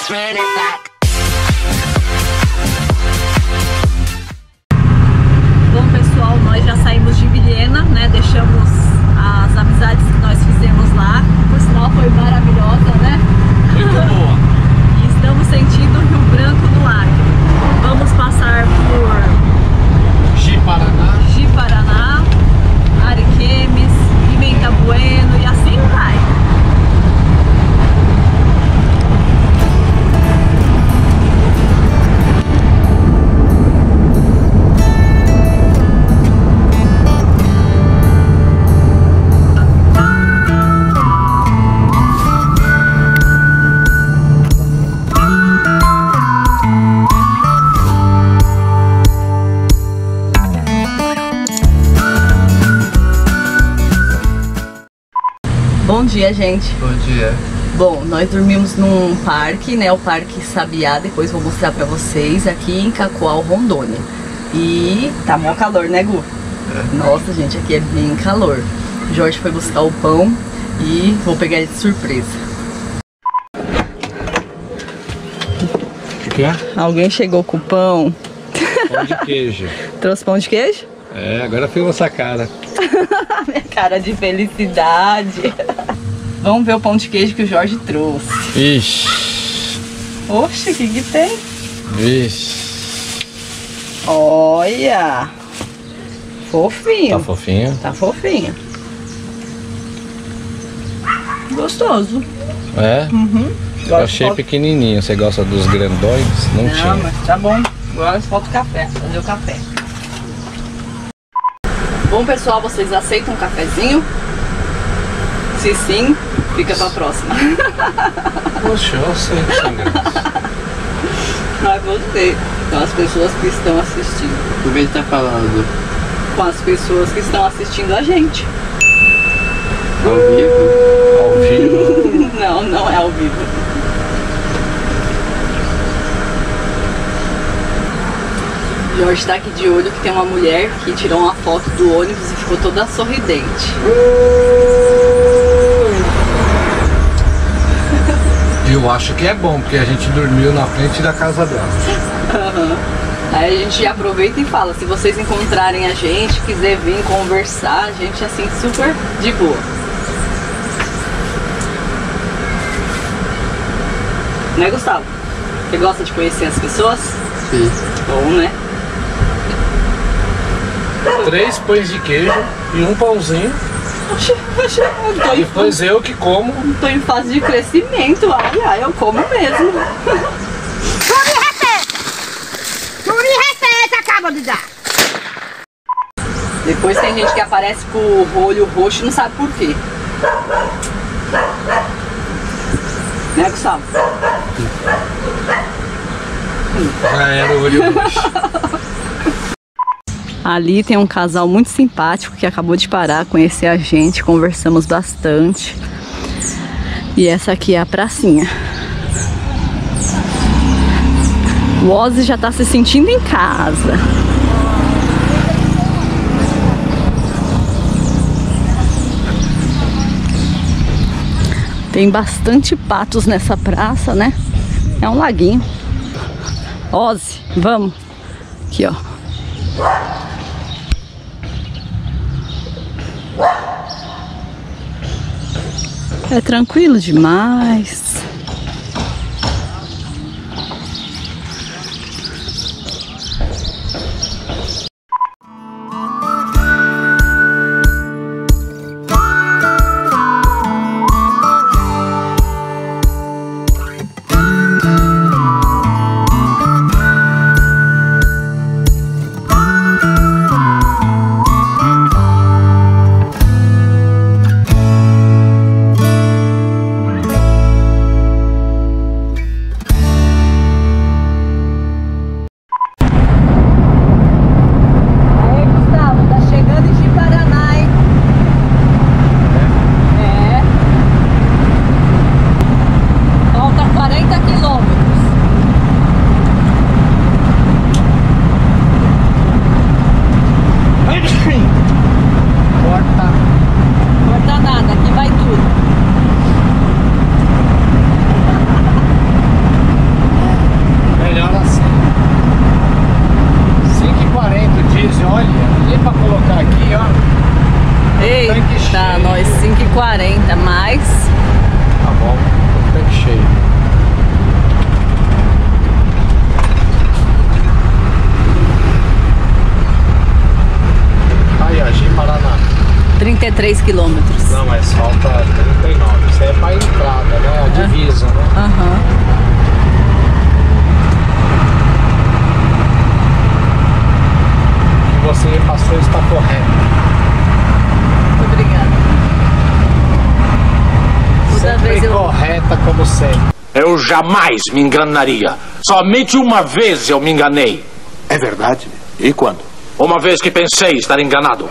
let's run it back. Bom, pessoal, nós já saímos de Vilhena, né? Deixamos as amizades que nós fizemos lá. Por sinal, foi maravilhosa, né? Muito boa. E estamos sentindo Rio Branco no Acre. Vamos passar por Ji-Paraná, Ariquemes, Pimenta Bueno e assim vai. Bom dia, gente. Bom dia. Bom, nós dormimos num parque, né? O Parque Sabiá, depois vou mostrar pra vocês, aqui em Cacoal, Rondônia. E tá mó calor, né, Gu? É. Nossa, gente, aqui é bem calor. O Jorge foi buscar o pão e vou pegar ele de surpresa. O que é? Alguém chegou com o pão. Pão de queijo. Trouxe pão de queijo? É, agora foi essa cara. Minha cara de felicidade. Vamos ver o pão de queijo que o Jorge trouxe. Ixi. Oxe, o que tem? Ixi. Olha! Fofinho. Tá fofinho? Tá fofinho. Gostoso. É? Uhum. Eu achei pequenininho. Você gosta dos grandões? Não tinha. Não, mas tá bom. Agora falta o café. Fazer o café. Bom, pessoal, vocês aceitam um cafezinho? Se sim, fica pra próxima. Poxa, eu aceito sem graça. Não é você, são as pessoas que estão assistindo. O que ele tá falando? Com as pessoas que estão assistindo a gente. Ao vivo? Ao vivo? Não, não é ao vivo. Jorge tá aqui de olho que tem uma mulher que tirou uma foto do ônibus e ficou toda sorridente. Eu acho que é bom, porque a gente dormiu na frente da casa dela. Uhum. Aí a gente aproveita e fala, se vocês encontrarem a gente, quiser vir conversar, a gente assim super de boa. Né, Gustavo? Você gosta de conhecer as pessoas? Sim. Bom, né? 3 pães de queijo e um pãozinho. Oxe, eu tô Depois eu que como. tô em fase de crescimento. Ai, ai, eu como mesmo. Turi respeita, acaba de dar. Depois tem gente que aparece com o olho roxo e não sabe por quê. Né, Gustavo? Já era o olho roxo. Ali tem um casal muito simpático que acabou de parar, conhecer a gente, conversamos bastante. E essa aqui é a pracinha. O Ozzy já tá se sentindo em casa. Tem bastante patos nessa praça, né? É um laguinho. Ozzy, vamos. Aqui, ó. É tranquilo demais. é 3 quilômetros. Não, mas falta 39. Isso aí é pra entrada, né? A divisa, né? Aham. O que você passou está correto. Muito obrigada. Toda vez Sempre eu... correta como sempre. Eu jamais me enganaria. Somente uma vez eu me enganei. É verdade? E quando? Uma vez que pensei estar enganado.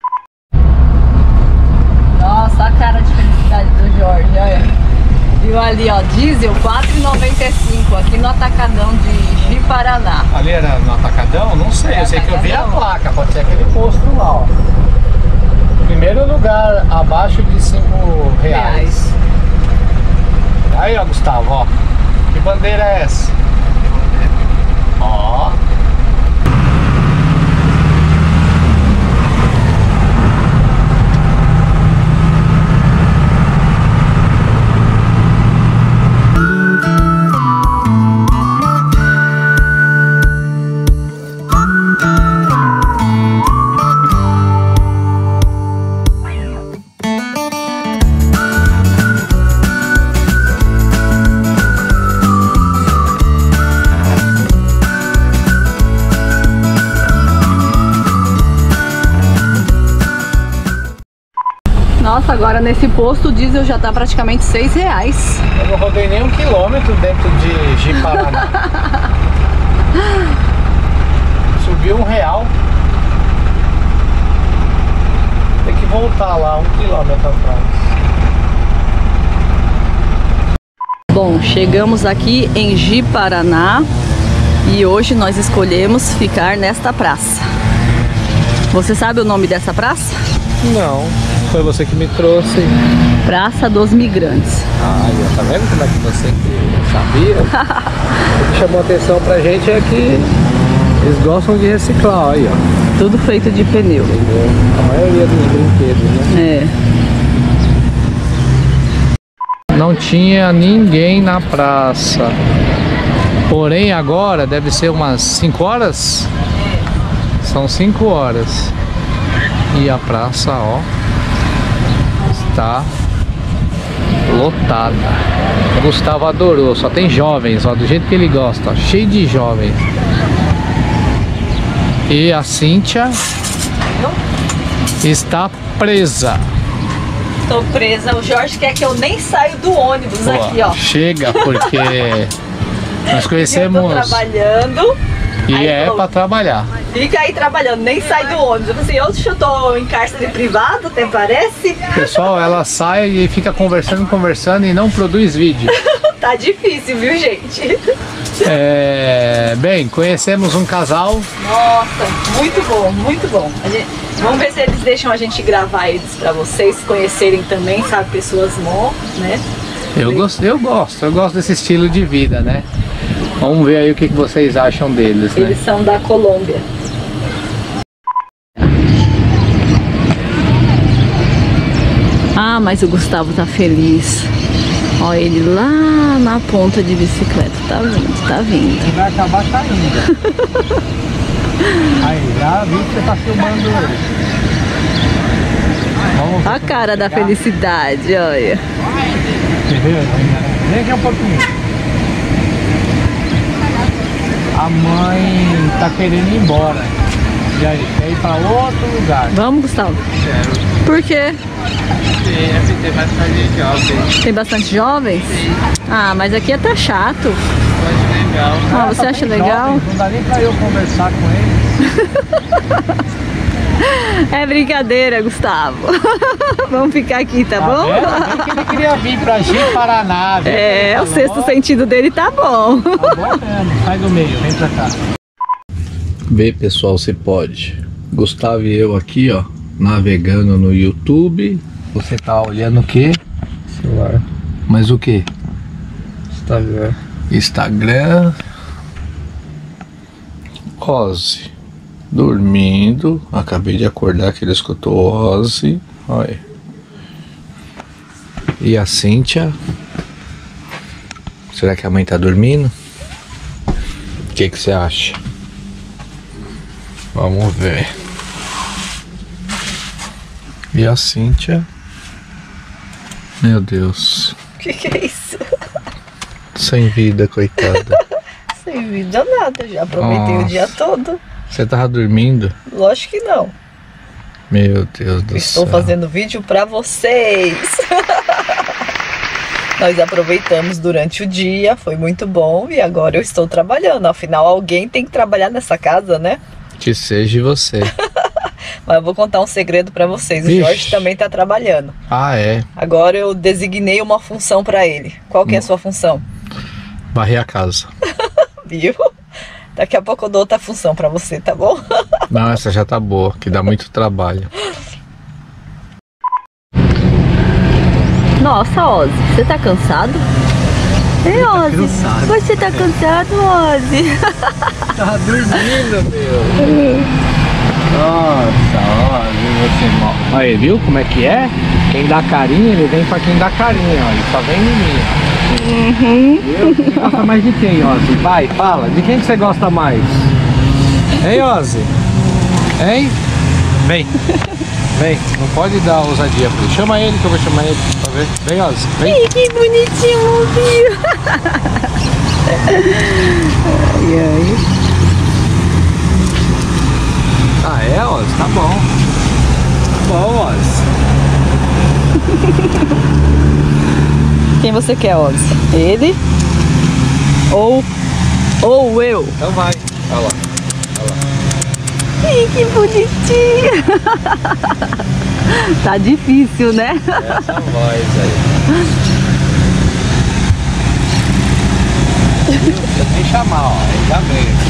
Nossa, a cara de felicidade do Jorge, olha. Viu ali, ó, diesel 4,95 aqui no Atacadão de Ji-Paraná. Ali era no Atacadão? Não sei, eu sei que eu vi a Atacadão. placa, pode ser aquele posto lá, ó. Primeiro lugar abaixo de R$5. Aí, ó, Gustavo, ó. Que bandeira é essa? Ó. Nossa, agora nesse posto o diesel já tá praticamente R$6. Eu não rodei nem 1 quilômetro dentro de Ji-Paraná. Subiu R$1. Tem que voltar lá 1 quilômetro atrás. Bom, chegamos aqui em Ji-Paraná e hoje nós escolhemos ficar nesta praça. Você sabe o nome dessa praça? Não, foi você que me trouxe. Praça dos Migrantes. Ai, tá vendo como é que você que sabia? O que chamou a atenção pra gente é que eles gostam de reciclar, aí, ó. Tudo feito de pneu. A maioria dos brinquedos, né? Não tinha ninguém na praça. Porém agora deve ser umas 5 horas? São 5 horas. E a praça, ó, está lotada. O Gustavo adorou, só tem jovens, ó, do jeito que ele gosta, ó, cheio de jovens. E a Cíntia está presa. Tô presa, o Jorge quer que eu nem saio do ônibus. Pô, aqui, ó. chega, porque nós Eu conhecemos tô trabalhando. e aí é falou, para trabalhar. Fica aí trabalhando, nem sai do ônibus. Eu falei assim, eu tô em cárcere privado, até parece. Pessoal, ela sai e fica conversando e não produz vídeo. Tá difícil, viu, gente? Bem, conhecemos um casal. Nossa, muito bom, muito bom. Vamos ver se eles deixam a gente gravar eles pra vocês conhecerem também, sabe? Pessoas novas, né? Eu gosto desse estilo de vida, né? Vamos ver aí o que vocês acham deles, né? Eles são da Colômbia. Ah, mas o Gustavo tá feliz. Olha ele lá na ponta de bicicleta. Tá vindo, tá vindo. Vai acabar caindo. Aí, já vi que você tá filmando ele. Vamos A cara da felicidade, olha. Vem aqui um pouquinho. A mãe tá querendo ir embora. E aí, quer ir pra outro lugar? Vamos, Gustavo? Quero. Por quê? Tem mais jovem. Tem bastante jovens? Ah, mas aqui é até chato. Eu acho legal. Ah, você acha legal? Jovens, não dá nem pra eu conversar com eles. É brincadeira, Gustavo. Vamos ficar aqui, tá bom? Vendo? Que ele queria vir pra Ji-Paraná. É, o sexto sentido dele tá bom. Tá bom mesmo, sai do meio, vem pra cá. Vê, pessoal, se pode. Gustavo e eu aqui, ó, navegando no YouTube. Você tá olhando o quê? Celular. Mas o quê? Instagram. Ozzy dormindo. Acabei de acordar que ele escutou Ozzy. Olha. E a Cíntia. Será que a mãe tá dormindo? O que você acha? Vamos ver. E a Cíntia? Meu Deus. Que é isso? Sem vida, coitada. Sem vida nada, já aproveitei o dia todo. Você tava dormindo? Lógico que não. Meu Deus do céu. Estou fazendo vídeo pra vocês. Nós aproveitamos durante o dia, foi muito bom e agora eu estou trabalhando. Afinal, alguém tem que trabalhar nessa casa, né? Que seja você. Mas eu vou contar um segredo pra vocês. Ixi. O Jorge também tá trabalhando. Ah, é? Agora eu designei uma função pra ele. Qual que é a sua função? Varrer a casa. Viu? Daqui a pouco eu dou outra função pra você, tá bom? Não, essa já tá boa, que dá muito trabalho. Nossa, Ozzy, você tá cansado? Ei, Ozzy, você tá cansado, Ozzy? Tava dormindo, meu. Nossa, você mal. Aí, viu como é que é? Quem dá carinho, ele vem pra quem dá carinho, ó. Ele só vem em mim, ó. Viu? Você gosta mais de quem, Ozzy? Vai, fala. De quem que você gosta mais? Hein, Ozzy? Hein? Vem. Vem, não pode dar ousadia pra ele. Chama ele que eu vou chamar ele pra ver. Vem, Ozzy. Vem. Ih, que bonitinho, viu? Ai, ai. Ah, é, Ozzy? Tá bom. Tá bom, Ozzy. Quem você quer, Ozzy? Ele? Ou eu? Então vai. Olha lá. Ih, que bonitinho! Tá difícil, né? Essa voz aí. Nem chamar, ó. Ele já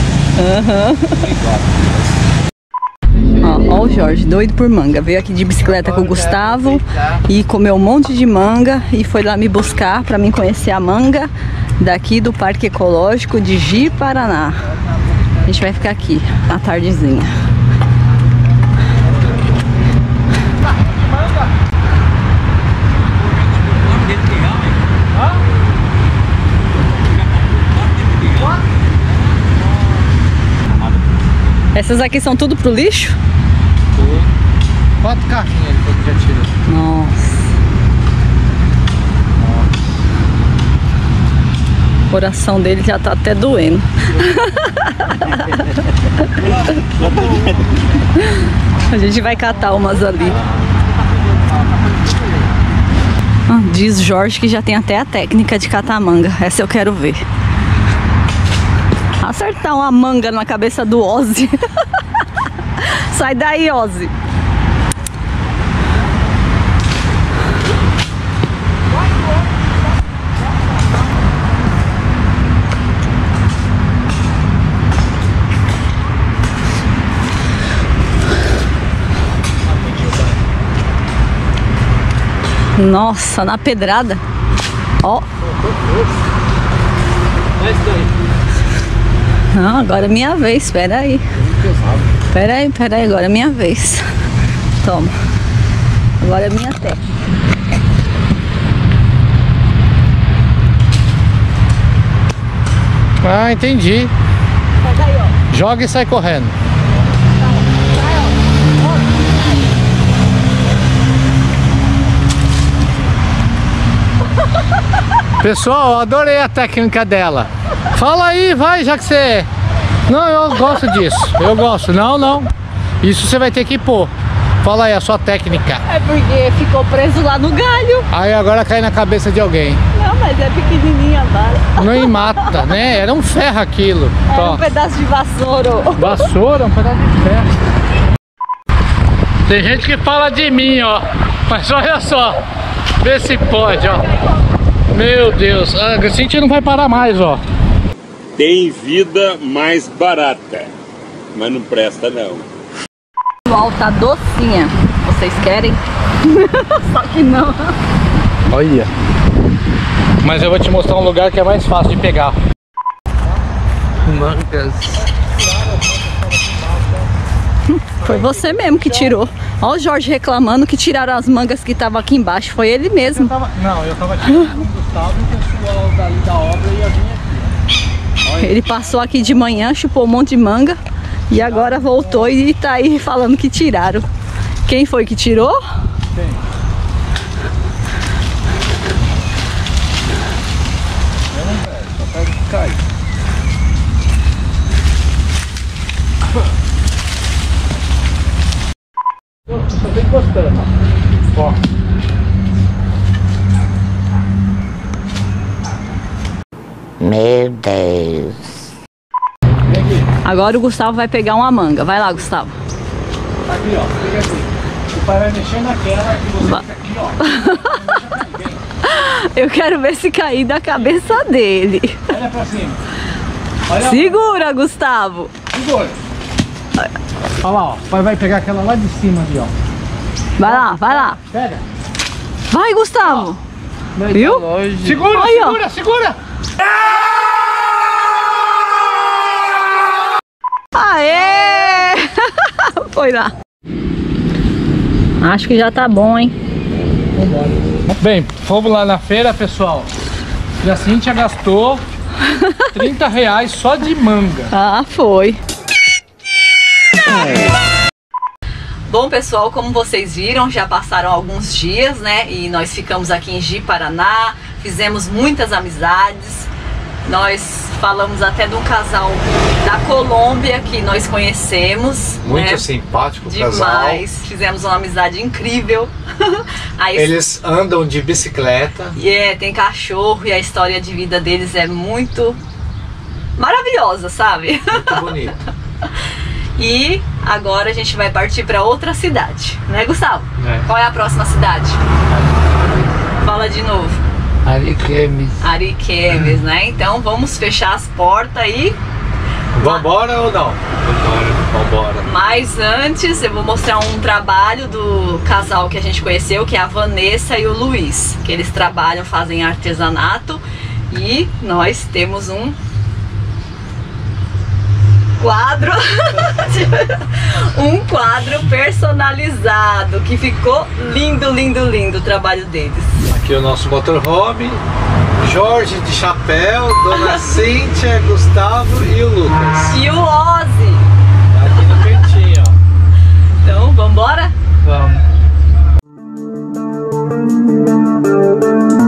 veio. Ó o Jorge, doido por manga. Veio aqui de bicicleta com o Gustavo e comeu um monte de manga e foi lá me buscar pra mim conhecer a manga daqui do Parque Ecológico de Ji-Paraná. A gente vai ficar aqui à tardezinha. Essas aqui são tudo pro lixo? 4 carrinhos ele foi que já tirou. Nossa. O coração dele já tá até doendo. A gente vai catar umas ali. Diz Jorge que já tem até a técnica de catar manga. Essa eu quero ver. Acertar uma manga na cabeça do Ozzy. Sai daí, Ozzy. Nossa, na pedrada. Ó. Não, agora é minha vez, espera aí. Espera aí, agora é minha vez. Toma. Agora é minha técnica. Ah, entendi. Sai daí, ó. Joga e sai correndo. Pessoal, eu adorei a técnica dela. Fala aí, vai, já que você... Não, eu gosto disso. Eu gosto. Não. Isso você vai ter que pôr. Fala aí a sua técnica. É porque ficou preso lá no galho. Aí agora cai na cabeça de alguém. Não, mas é pequenininha a bala. Não mata, né? Era um ferro aquilo. É um pedaço de vassoura. Vassoura, um pedaço de ferro. Tem gente que fala de mim, ó. Mas olha só. Vê se pode, ó. Meu Deus. A Cintia não vai parar mais, ó. Tem vida mais barata, mas não presta não. Pessoal, tá docinha. Vocês querem? Só que não. Olha. Mas eu vou te mostrar um lugar que é mais fácil de pegar. Mangas. Foi você mesmo que tirou. Olha o Jorge reclamando que tiraram as mangas que estavam aqui embaixo. Foi ele mesmo. Eu tava tirando o Gustavo e o pessoal dali da obra ia vir aqui. Olha. Ele passou aqui de manhã, chupou um monte de manga e agora voltou e tá aí falando que tiraram. Quem foi que tirou? Tem. Eu não pego, só pego que cai. Eu só tô encostando, ó. Meu Deus. Agora o Gustavo vai pegar uma manga. Vai lá, Gustavo. Aqui, ó. Pega aqui. O pai vai mexer naquela e você fica aqui, ó. Eu quero ver se cair da cabeça dele. Olha pra cima. Olha. Segura, Gustavo. Segura. Olha lá, ó. O pai vai pegar aquela lá de cima ali, ó. Vai lá, vai lá. Pega. Vai, Gustavo. Viu? Segura, Aí, ó. segura, segura. Aê! Foi lá. Acho que já tá bom, hein? Bem, fomos lá na feira, pessoal. E a Cíntia gastou R$30 só de manga. Ah, foi. Bom, pessoal, como vocês viram, já passaram alguns dias, né? E nós ficamos aqui em Ji-Paraná, fizemos muitas amizades. Nós falamos até de um casal da Colômbia que nós conhecemos. Muito né? simpático o Demais. casal. Fizemos uma amizade incrível. Aí, Eles andam de bicicleta. tem cachorro e a história de vida deles é muito maravilhosa, sabe? Muito bonito. E agora a gente vai partir para outra cidade, né, Gustavo? É. Qual é a próxima cidade? Fala de novo. Ariquemes. Ariquemes, né? Então vamos fechar as portas aí. Vambora ou não? Vambora. Mas antes eu vou mostrar um trabalho do casal que a gente conheceu, que é a Vanessa e o Luiz, que eles trabalham, fazem artesanato, e nós temos um quadro um quadro personalizado que ficou lindo, lindo, lindo o trabalho deles. Aqui é o nosso motorhome, Jorge de chapéu, Dona Cíntia, Gustavo e o Lucas. E o Ozzy. Aqui no cantinho, ó. Então, vambora? Vamos.